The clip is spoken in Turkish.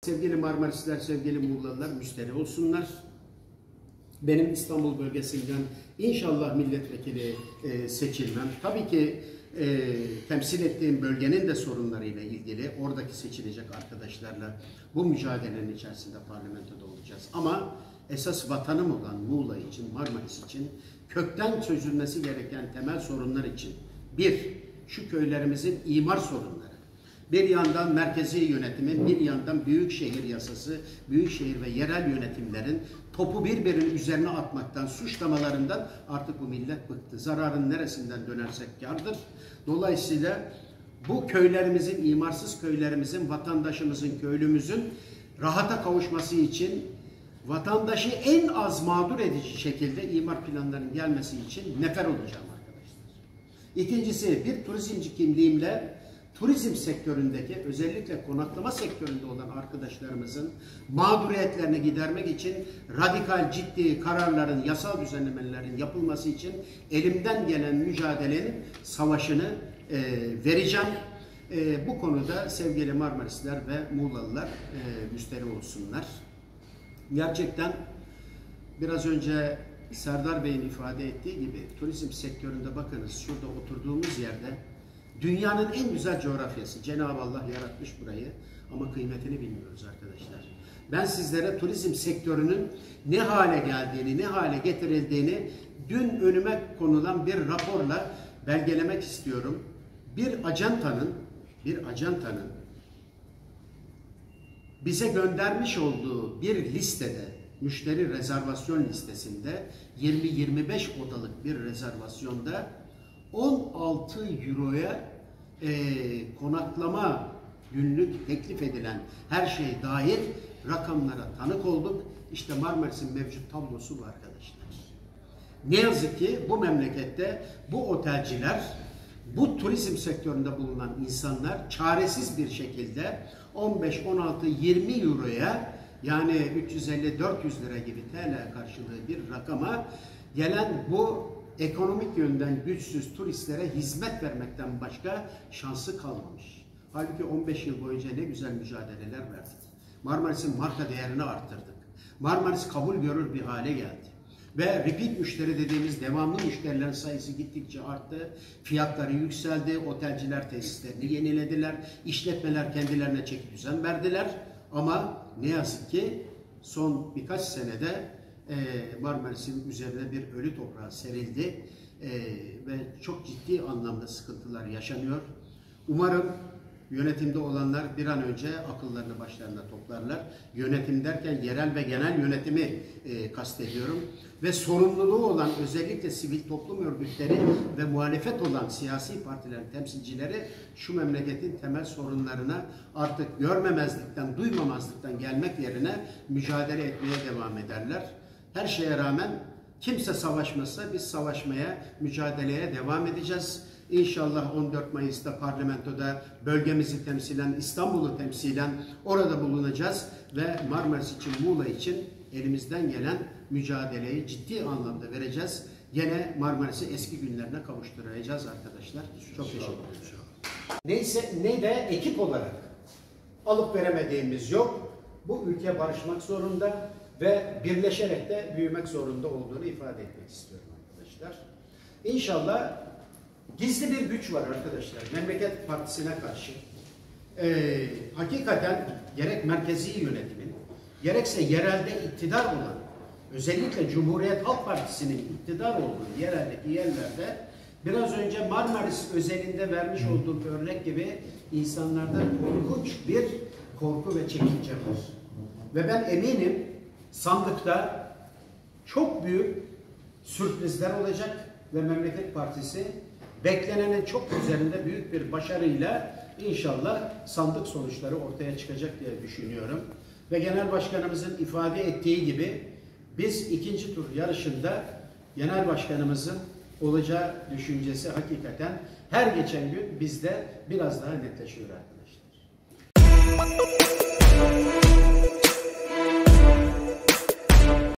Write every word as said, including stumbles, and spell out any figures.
Sevgili Marmarisler, sevgili Muğlalılar müşteri olsunlar. Benim İstanbul bölgesinden inşallah milletvekili e, seçilmem. Tabii ki e, temsil ettiğim bölgenin de sorunlarıyla ilgili oradaki seçilecek arkadaşlarla bu mücadelenin içerisinde parlamentoda olacağız. Ama esas vatanım olan Muğla için, Marmaris için kökten çözülmesi gereken temel sorunlar için bir, şu köylerimizin imar sorunları. Bir yandan merkezi yönetimin, bir yandan büyükşehir yasası, büyükşehir ve yerel yönetimlerin topu birbirinin üzerine atmaktan, suçlamalarından artık bu millet bıktı. Zararın neresinden dönersek kârdır. Dolayısıyla bu köylerimizin, imarsız köylerimizin, vatandaşımızın, köylümüzün rahata kavuşması için vatandaşı en az mağdur edici şekilde imar planlarının gelmesi için nefer olacağım arkadaşlar. İkincisi, bir turizmci kimliğimle turizm sektöründeki, özellikle konaklama sektöründe olan arkadaşlarımızın mağduriyetlerini gidermek için radikal, ciddi kararların, yasal düzenlemelerin yapılması için elimden gelen mücadelenin savaşını e, vereceğim. E, bu konuda sevgili Marmarisler ve Muğlalılar e, müşteri olsunlar. Gerçekten biraz önce Serdar Bey'in ifade ettiği gibi turizm sektöründe bakınız şurada oturduğumuz yerde dünyanın en güzel coğrafyası. Cenab-ı Allah yaratmış burayı ama kıymetini bilmiyoruz arkadaşlar. Ben sizlere turizm sektörünün ne hale geldiğini, ne hale getirildiğini dün önüme konulan bir raporla belgelemek istiyorum. Bir ajantanın, bir ajantanın bize göndermiş olduğu bir listede, müşteri rezervasyon listesinde yirmi yirmi beş odalık bir rezervasyonda on altı euroya e, konaklama günlük teklif edilen her şey dahil rakamlara tanık olduk. İşte Marmaris'in mevcut tablosu bu arkadaşlar. Ne yazık ki bu memlekette bu otelciler, bu turizm sektöründe bulunan insanlar çaresiz bir şekilde on beş, on altı, yirmi euroya yani üç yüz elli dört yüz lira gibi T L karşılığı bir rakama gelen bu ekonomik yönden güçsüz turistlere hizmet vermekten başka şansı kalmamış. Halbuki on beş yıl boyunca ne güzel mücadeleler verdik. Marmaris'in marka değerini arttırdık. Marmaris kabul görür bir hale geldi. Ve repeat müşteri dediğimiz devamlı müşterilerin sayısı gittikçe arttı. Fiyatları yükseldi. Otelciler tesislerini yenilediler. İşletmeler kendilerine çeki düzen verdiler. Ama ne yazık ki son birkaç senede Marmaris'in üzerine bir ölü toprağı serildi ve çok ciddi anlamda sıkıntılar yaşanıyor. Umarım yönetimde olanlar bir an önce akıllarını başlarına toplarlar. Yönetim derken yerel ve genel yönetimi e, kastediyorum. Ve sorumluluğu olan özellikle sivil toplum örgütleri ve muhalefet olan siyasi partilerin temsilcileri şu memleketin temel sorunlarına artık görmemezlikten, duymamazlıktan gelmek yerine mücadele etmeye devam ederler. Her şeye rağmen kimse savaşmasa biz savaşmaya, mücadeleye devam edeceğiz. İnşallah on dört Mayıs'ta parlamentoda bölgemizi temsilen, İstanbul'u temsilen orada bulunacağız ve Marmaris için, Muğla için elimizden gelen mücadeleyi ciddi anlamda vereceğiz. Gene Marmaris'i eski günlerine kavuşturacağız arkadaşlar. Çok teşekkür ederim. Neyse, ne de ekip olarak alıp veremediğimiz yok. Bu ülke barışmak zorunda ve birleşerek de büyümek zorunda olduğunu ifade etmek istiyorum arkadaşlar. İnşallah gizli bir güç var arkadaşlar Memleket Partisi'ne karşı. Ee, hakikaten gerek merkezi yönetimin, gerekse yerelde iktidar olan, özellikle Cumhuriyet Halk Partisi'nin iktidar olduğu yereldeki yerlerde biraz önce Marmaris özelinde vermiş olduğum örnek gibi insanlarda korkunç bir korku ve çekince var. Ve ben eminim sandıkta çok büyük sürprizler olacak ve Memleket Partisi beklenenin çok üzerinde büyük bir başarıyla inşallah sandık sonuçları ortaya çıkacak diye düşünüyorum. Ve Genel Başkanımızın ifade ettiği gibi biz ikinci tur yarışında Genel Başkanımızın olacağı düşüncesi hakikaten her geçen gün bizde biraz daha netleşiyor arkadaşlar.